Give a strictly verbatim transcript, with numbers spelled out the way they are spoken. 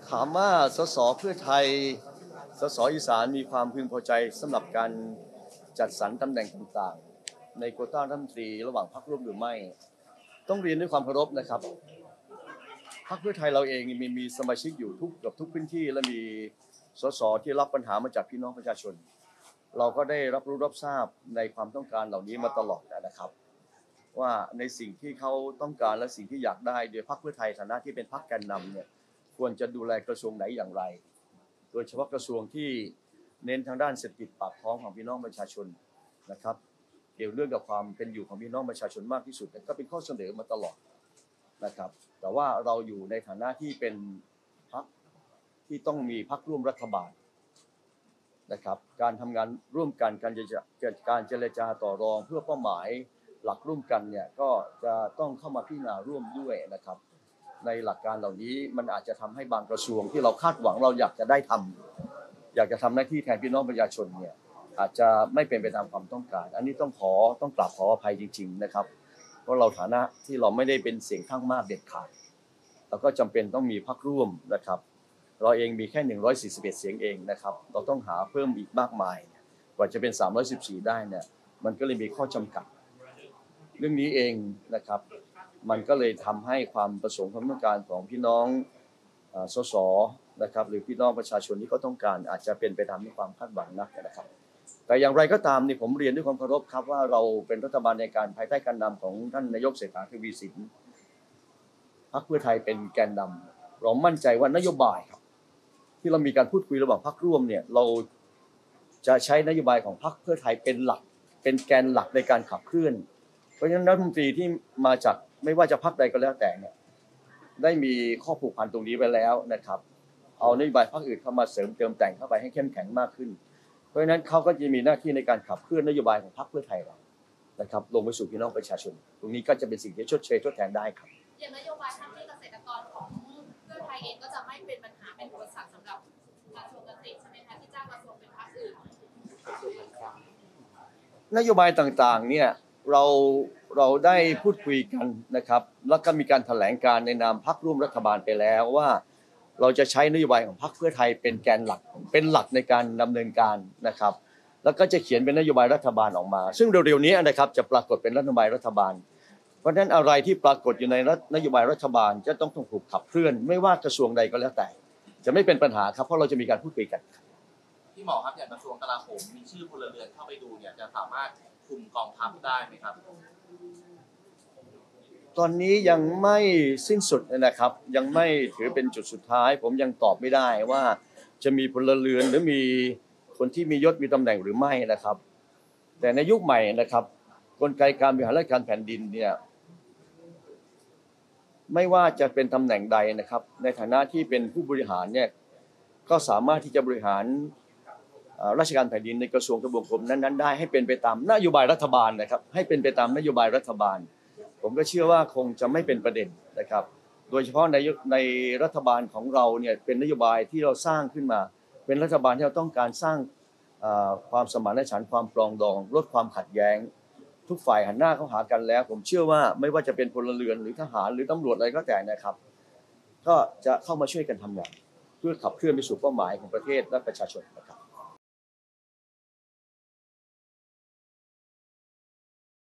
ถามว่าสสเพื่อไทยสสอีสานมีความพึงพอใจสำหรับการจัดสรรตำแหน่งต่างๆในโควต้ารัฐมนตรีระหว่างพรรคร่วมหรือไม่ต้องเรียนด้วยความเคารพนะครับพรรคเพื่อไทยเราเองมีมีสมาชิกอยู่ทุกเกือบทุกพื้นที่และมีสสที่รับปัญหามาจากพี่น้องประชาชนเราก็ได้รับรู้รับทราบในความต้องการเหล่านี้มาตลอดนะครับว่าในสิ่งที่เขาต้องการและสิ่งที่อยากได้โดยพรรคเพื่อไทยฐานะที่เป็นพรรคแกนนำเนี่ยควรจะดูแลกระทรวงไหนอย่างไรโดยเฉพาะกระทรวงที่เน้นทางด้านเศรษฐกิจปากท้องของพี่น้องประชาชนนะครับเกี่ยวเรื่องกับความเป็นอยู่ของพี่น้องประชาชนมากที่สุดก็เป็นข้อเสนอมาตลอดนะครับแต่ว่าเราอยู่ในฐานะที่เป็นพรรคที่ต้องมีพรรคร่วมรัฐบาลนะครับการทำงานร่วมกันการจะการเจรจาต่อรองเพื่อเป้าหมายหลักร่วมกันเนี่ยก็จะต้องเข้ามาพิจารณาร่วมด้วยนะครับในหลักการเหล่านี้มันอาจจะทำให้บางกระทรวงที่เราคาดหวังเราอยากจะได้ทำอยากจะทำหน้าที่แทนพี่น้องประชาชนเนี่ยอาจจะไม่เป็นไปตามความต้องการอันนี้ต้องขอต้องกราบขออภัยจริงๆนะครับเพราะเราฐานะที่เราไม่ได้เป็นเสียงข้างมากเด็ดขาดเราก็จำเป็นต้องมีพรรคร่วมนะครับเราเองมีแค่หนึ่งร้อยสี่สิบเอ็ดเสียงเองนะครับเราต้องหาเพิ่มอีกมากมายกว่าจะเป็นสามร้อยสิบสี่ได้เนี่ยมันก็เลยมีข้อจำกัดเรื่องนี้เองนะครับมันก็เลยทำให้ความประสงค์ความต้องการของพี่น้องสสนะครับหรือพี่น้องประชาชนที่เขาต้องการอาจจะเป็นไปตามความคาดหวังนักนะครับแต่อย่างไรก็ตามนี่ผมเรียนด้วยความเคารพครับว่าเราเป็นรัฐบาลในการภายใต้การนำของท่านนายกเศรษฐาทวีสินพรรคเพื่อไทยเป็นแกนนำเรามั่นใจว่านโยบายครับที่เรามีการพูดคุยระหว่างพรรคร่วมเนี่ยเราจะใช้นโยบายของพรรคเพื่อไทยเป็นหลักเป็นแกนหลักในการขับเคลื่อนเพราะฉะนั้นรัฐมนตรีที่มาจากไม่ว่าจะพรรคใดก็แล้วแต่เนี่ยได้มีข้อผูกพันตรงนี้ไว้แล้วนะครับเอานโยบายพรรคอื่นเข้ามาเสริมเติมแต่งเข้าไปให้เข้มแข็งมากขึ้นเพราะฉะนั้นเขาก็จะมีหน้าที่ในการขับเคลื่อนนโยบายของพรรคเพื่อไทยเรานะครับลงไปสู่พี่น้องประชาชนตรงนี้ก็จะเป็นสิ่งที่ชดเชยทดแทนได้ครับอย่างนโยบายทางที่เกษตรกรของเพื่อไทยเองก็จะไม่เป็นปัญหาเป็นอุปสรรคสำหรับกระทรวงเกษตรใช่ไหมคะที่จ้างกระทรวงเป็นพรรคอื่นนโยบายต่างๆเนี่ยเราเราได้พูดคุยกันนะครับแล้วก็มีการแถลงการในนามพรรคร่วมรัฐบาลไปแล้วว่าเราจะใช้นโยบายของพรรคเพื่อไทยเป็นแกนหลักเป็นหลักในการดำเนินการนะครับแล้วก็จะเขียนเป็นนโยบายรัฐบาลออกมาซึ่งเร็วๆนี้นะครับจะปรากฏเป็นนโยบายรัฐบาลเพราะฉะนั้นอะไรที่ปรากฏอยู่ในนโยบายรัฐบาลจะต้องถูกขับเคลื่อนไม่ว่ากระทรวงใดก็แล้วแต่จะไม่เป็นปัญหาครับเพราะเราจะมีการพูดคุยกันพี่หมอครับอย่างกระทรวงกลาโหมมีชื่อพลเรือนเข้าไปดูเนี่ยจะสามารถคุมกองทัพได้ไหมครับตอนนี้ยังไม่สิ้นสุดนะครับยังไม่ถือเป็นจุดสุดท้ายผมยังตอบไม่ได้ว่าจะมีพลเรือนหรือมีคนที่มียศมีตำแหน่งหรือไม่นะครับแต่ในยุคใหม่นะครับกลไกการบริหารราชการแผ่นดินเนี่ยไม่ว่าจะเป็นตำแหน่งใดนะครับในฐานะที่เป็นผู้บริหารเนี่ยก็สามารถที่จะบริหารราชการแผ่นดินในกระทรวงทบวงกรมนั้นๆได้ให้เป็นไปตามนโยบายรัฐบาลนะครับให้เป็นไปตามนโยบายรัฐบาลผมก็เชื่อว่าคงจะไม่เป็นประเด็นนะครับโดยเฉพาะในในรัฐบาลของเราเนี่ยเป็นนโยบายที่เราสร้างขึ้นมาเป็นรัฐบาลที่เราต้องการสร้างความสมานฉันท์ความปรองดองลดความขัดแย้งทุกฝ่ายหันหน้าเข้าหากันแล้วผมเชื่อว่าไม่ว่าจะเป็นพลเรือนหรือทหารหรือตำรวจอะไรก็แต่นะครับก็จะเข้ามาช่วยกันทำงานเพื่อขับเคลื่อนไปสู่เป้าหมายของประเทศและประชาชน